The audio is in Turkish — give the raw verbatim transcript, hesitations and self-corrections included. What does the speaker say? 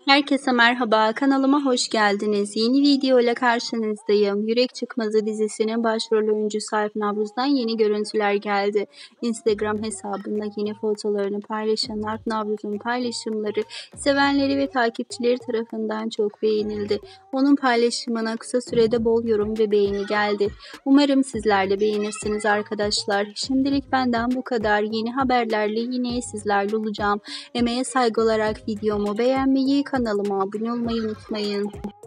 Herkese merhaba, kanalıma hoş geldiniz. Yeni video ile karşınızdayım. Yürek Çıkmazı dizisinin başrol oyuncusu Alp Navruz'dan yeni görüntüler geldi. Instagram hesabında yeni fotolarını paylaşan Alp Navruz'un paylaşımları sevenleri ve takipçileri tarafından çok beğenildi. Onun paylaşımına kısa sürede bol yorum ve beğeni geldi. Umarım sizler de beğenirsiniz arkadaşlar. Şimdilik benden bu kadar. Yeni haberlerle yine sizlerle olacağım. Emeğe saygı olarak videomu beğenmeyi, kanalıma abone olmayı unutmayın.